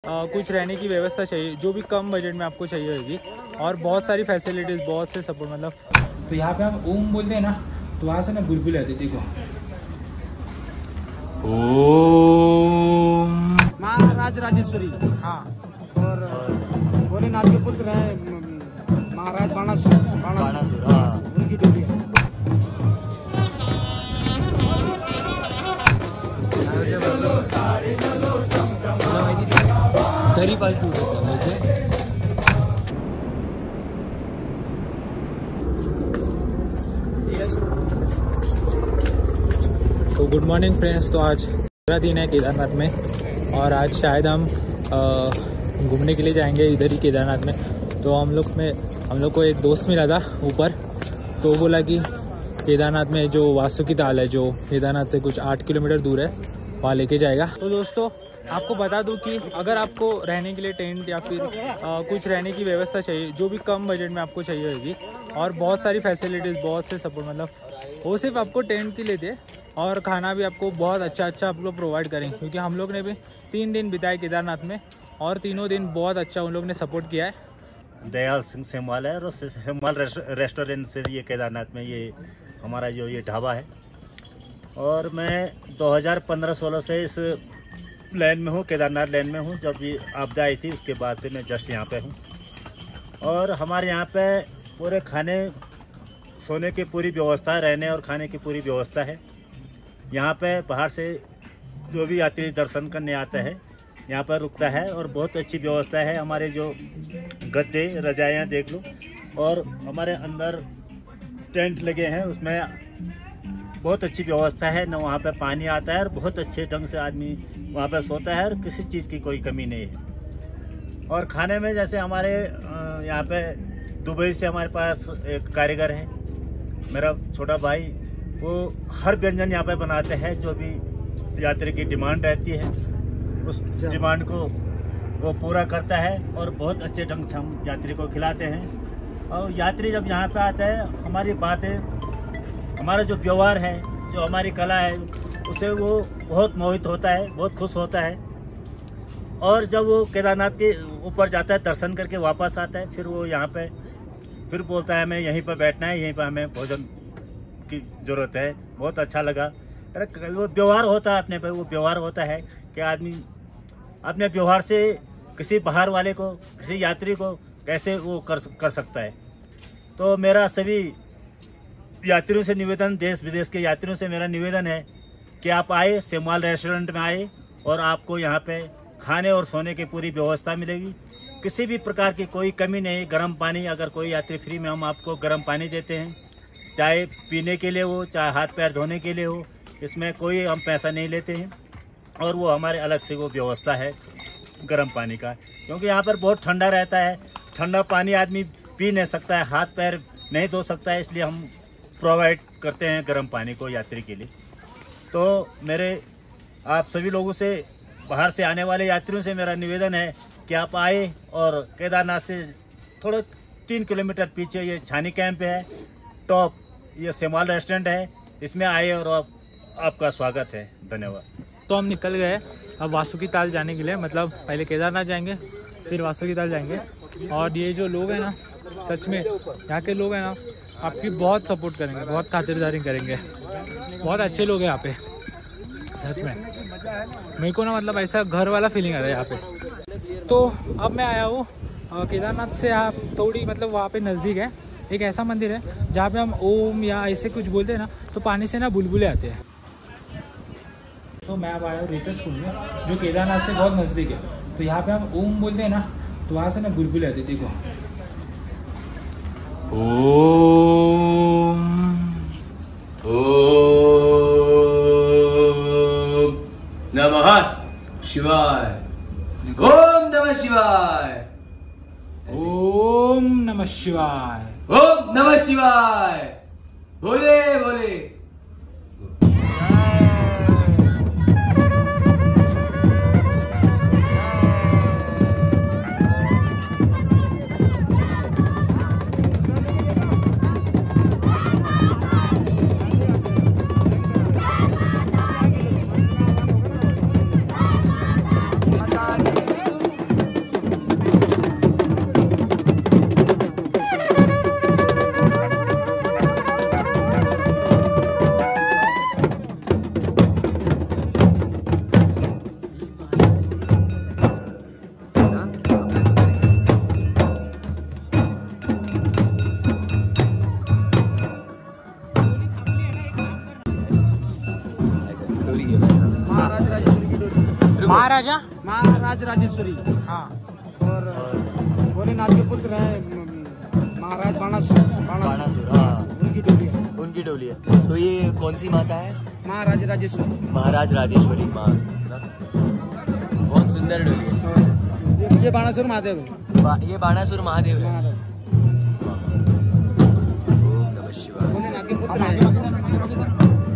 कुछ रहने की व्यवस्था चाहिए जो भी कम बजट में आपको चाहिए होगी, और बहुत सारी फैसिलिटीज़, बहुत से सपोर्ट मतलब। तो यहाँ पे हम ओम बोलते हैं ना, तो वहाँ से ना बुलबुल आते, देखो ओम। महाराज राजेश्वरी, हाँ, और भोलेनाथ के पुत्र हैं महाराज बाणासुर, उनकी डोली है। दरी पालतू तो गुड मॉर्निंग फ्रेंड्स। तो आज पूरा दिन है केदारनाथ में, और आज शायद हम घूमने के लिए जाएंगे इधर ही केदारनाथ में। तो हम लोग को एक दोस्त मिला था ऊपर, तो वो बोला कि केदारनाथ में जो वासुकी ताल है, जो केदारनाथ से कुछ 8 किलोमीटर दूर है, वहाँ लेके जाएगा। तो दोस्तों आपको बता दूं कि अगर आपको रहने के लिए टेंट या फिर कुछ रहने की व्यवस्था चाहिए जो भी कम बजट में आपको चाहिए होगी, और बहुत सारी फैसिलिटीज़, बहुत से सपोर्ट मतलब, वो सिर्फ आपको टेंट के लिए दे, और खाना भी आपको बहुत अच्छा आप लोग प्रोवाइड करें। क्योंकि हम लोग ने भी 3 दिन बिताए केदारनाथ में, और तीनों दिन बहुत अच्छा उन लोग ने सपोर्ट किया है। दयाल सिंह सेमवाल है, और सेमवाल रेस्टोरेंट से ये केदारनाथ में ये हमारा जो ये ढाबा है। और मैं 2015-16 से इस लाइन में हूँ, केदारनाथ लाइन में हूँ। जब ये आपदा आई थी उसके बाद से मैं जस्ट यहाँ पे हूँ। और हमारे यहाँ पे पूरे खाने सोने की पूरी व्यवस्था, रहने और खाने की पूरी व्यवस्था है। यहाँ पे बाहर से जो भी यात्री दर्शन करने आता है यहाँ पर रुकता है, और बहुत अच्छी व्यवस्था है। हमारे जो गद्दे रजाइयाँ देख लो, और हमारे अंदर टेंट लगे हैं, उसमें बहुत अच्छी व्यवस्था है। न वहाँ पे पानी आता है, और बहुत अच्छे ढंग से आदमी वहाँ पे सोता है, और किसी चीज़ की कोई कमी नहीं है। और खाने में जैसे हमारे यहाँ पे दुबई से हमारे पास एक कारीगर है, मेरा छोटा भाई, वो हर व्यंजन यहाँ पे बनाते हैं। जो भी यात्री की डिमांड रहती है उस डिमांड को वो पूरा करता है, और बहुत अच्छे ढंग से हम यात्री को खिलाते हैं। और यात्री जब यहाँ पे आता है, हमारी बातें, हमारा जो व्यवहार है, जो हमारी कला है, उसे वो बहुत मोहित होता है, बहुत खुश होता है। और जब वो केदारनाथ के ऊपर जाता है, दर्शन करके वापस आता है, फिर वो यहाँ पे फिर बोलता है हमें यहीं पर बैठना है, यहीं पर हमें भोजन की ज़रूरत है। बहुत अच्छा लगा। अरे वो व्यवहार होता है अपने पे, वो व्यवहार होता है कि आदमी अपने व्यवहार से किसी बाहर वाले को, किसी यात्री को कैसे वो कर सकता है। तो मेरा सभी यात्रियों से निवेदन, देश विदेश के यात्रियों से मेरा निवेदन है कि आप आए, सेमवाल रेस्टोरेंट में आए, और आपको यहाँ पे खाने और सोने की पूरी व्यवस्था मिलेगी। किसी भी प्रकार की कोई कमी नहीं। गर्म पानी, अगर कोई यात्री फ्री में हम आपको गर्म पानी देते हैं, चाहे पीने के लिए हो, चाहे हाथ पैर धोने के लिए हो, इसमें कोई हम पैसा नहीं लेते हैं। और वो हमारे अलग से वो व्यवस्था है गर्म पानी का, क्योंकि यहाँ पर बहुत ठंडा रहता है। ठंडा पानी आदमी पी नहीं सकता है, हाथ पैर नहीं धो सकता है, इसलिए हम प्रोवाइड करते हैं गर्म पानी को यात्री के लिए। तो मेरे आप सभी लोगों से, बाहर से आने वाले यात्रियों से मेरा निवेदन है कि आप आए, और केदारनाथ से थोड़ा 3 किलोमीटर पीछे ये छानी कैंप है, टॉप ये सेमवाल रेस्टोरेंट है, इसमें आए, और आपका स्वागत है। धन्यवाद। तो हम निकल गए अब वासुकी ताल जाने के लिए, मतलब पहले केदारनाथ जाएंगे, फिर वासुकी ताल जाएंगे। और ये जो लोग हैं ना, सच में यहाँ के लोग हैं ना, आपकी बहुत सपोर्ट करेंगे, बहुत खातिरदारी करेंगे, बहुत अच्छे लोग हैं यहाँ पे। सच में मेरे को ना मतलब ऐसा घर वाला फीलिंग आ रहा है यहाँ पे। तो अब मैं आया हूँ केदारनाथ से आप थोड़ी मतलब वहाँ पे नज़दीक है एक ऐसा मंदिर है जहाँ पे हम ओम या ऐसे कुछ बोलते हैं ना, तो पानी से ना बुलबुले आते हैं। तो मैं अब आया हूँ रेतस कुंड में, जो केदारनाथ से बहुत नज़दीक है। तो यहाँ पे हम ओम बोलते हैं ना, तो वहाँ से ना बुलबुले आते, देखो ओम नमः शिवाय, ओम नमः शिवाय, ओम नमः शिवाय, ओम नमः शिवाय, बोले बोले। महाराजा महाराज राजेश्वरी। हाँ, और भोलेनाथ के पुत्र हैं महाराज बाणासुर। हाँ, उनकी डोली है। उनकी डोली है। तो ये कौन सी माता है? महाराज राजेश्वरी। महाराज राजेश्वरी माँ। बहुत सुंदर डोली है। ये बाणासुर महादेव है। ये बाणासुर महादेव है। ओम नमः शिवाय। भोलेनाथ के पुत्र हैं।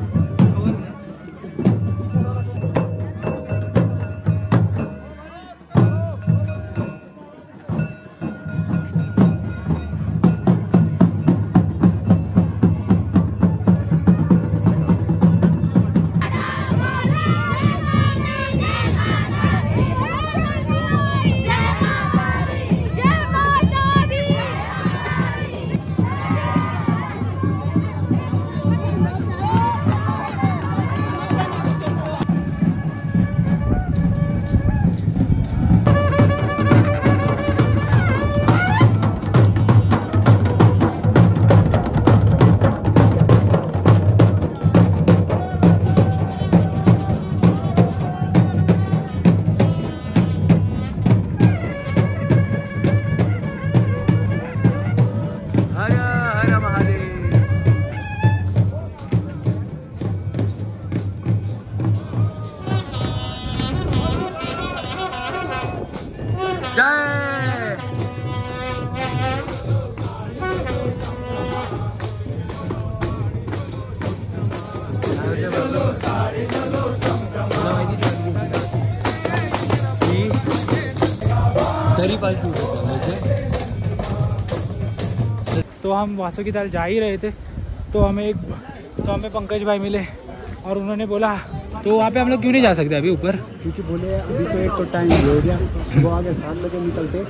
तो हम वासुकी ताल जा ही रहे थे तो हमें पंकज भाई मिले और उन्होंने बोला तो वहाँ पे हम लोग क्यों नहीं जा सकते अभी ऊपर, क्योंकि बोले अभी तो एक तो टाइम हो गया, सुबह आगे 7 बजे निकलते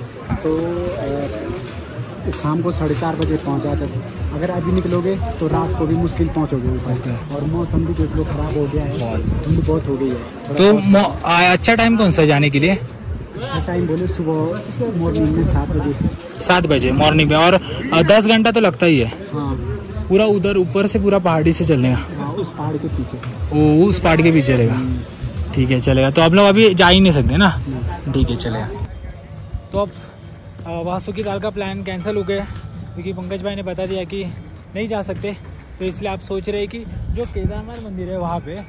तो शाम को 4:30 बजे पहुँच जाते। अगर अभी निकलोगे तो रात को भी मुश्किल पहुँचोगे ऊपर। और मौसम भी देख लो खराब हो गया है, धुंध बहुत हो गई है। तो अच्छा टाइम कौन सा जाने के लिए? अच्छा टाइम बोले सुबह मॉर्निंग में 7 बजे मॉर्निंग में। और 10 घंटा तो लगता ही है। हाँ, पूरा उधर ऊपर से पूरा पहाड़ी से चलने का। उस पहाड़ के पीछे। ओ, उस पहाड़ के पीछे चलेगा। ठीक है चलेगा। तो आप लोग अभी जा ही नहीं सकते ना? ठीक है चलेगा। तो अब वासुकी ताल का प्लान कैंसिल हो गया क्योंकि पंकज भाई ने बता दिया कि नहीं जा सकते। तो इसलिए आप सोच रहे हैं कि जो केदारनाथ मंदिर है वहाँ पे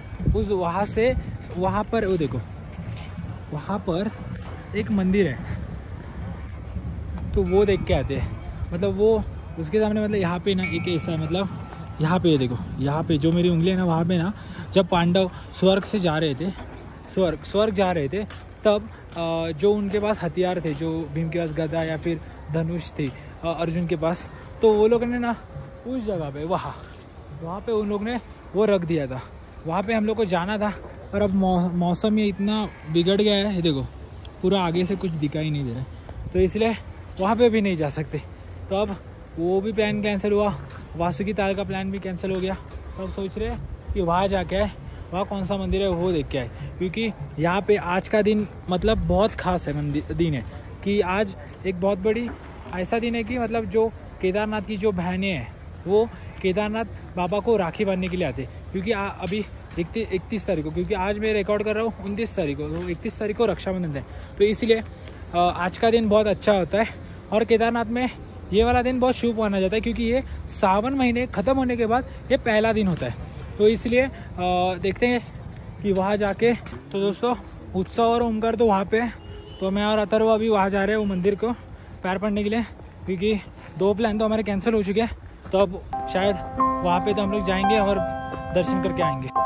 वहाँ पर वो देखो वहाँ पर एक मंदिर है तो वो देख के आते हैं। मतलब वो उसके सामने मतलब यहाँ पे ना एक ऐसा मतलब यहाँ पे देखो, यहाँ पे जो मेरी उंगली है ना वहाँ पे ना जब पांडव स्वर्ग से जा रहे थे स्वर्ग जा रहे थे तब जो उनके पास हथियार थे, जो भीम के पास गदा या फिर धनुष थी अर्जुन के पास, तो वो लोगों ने ना उस जगह पे वहाँ पे उन लोग ने वो रख दिया था। वहाँ पे हम लोग को जाना था पर अब मौसम ये इतना बिगड़ गया है, देखो पूरा आगे से कुछ दिखाई नहीं दे रहा है तो इसलिए वहाँ पे भी नहीं जा सकते। तो अब वो भी प्लान कैंसिल हुआ, वासुकी ताल का प्लान भी कैंसिल हो गया। तो अब सोच रहे हैं कि वहाँ जाके आए, वहाँ कौन सा मंदिर है वो देख के आए क्योंकि यहाँ पे आज का दिन मतलब बहुत खास है दिन है कि आज एक बहुत बड़ी ऐसा दिन है कि मतलब जो केदारनाथ की जो बहनें हैं वो केदारनाथ बाबा को राखी बांधने के लिए आते क्योंकि अभी 31 तारीख को, क्योंकि आज मैं रिकॉर्ड कर रहा हूँ 29 तारीख को, तो 31 तारीख को रक्षाबंधन है। तो इसलिए आज का दिन बहुत अच्छा होता है और केदारनाथ में ये वाला दिन बहुत शुभ माना जाता है क्योंकि ये सावन महीने ख़त्म होने के बाद ये पहला दिन होता है। तो इसलिए देखते हैं कि वहाँ जाके तो दोस्तों उत्सव और ओमकार तो वहाँ पे है। तो मैं और अथर्व अभी वहाँ जा रहे हैं वो मंदिर को पैर पड़ने के लिए क्योंकि 2 प्लान तो हमारे कैंसिल हो चुके हैं। तो अब शायद वहाँ पे तो हम लोग जाएंगे और दर्शन करके आएंगे।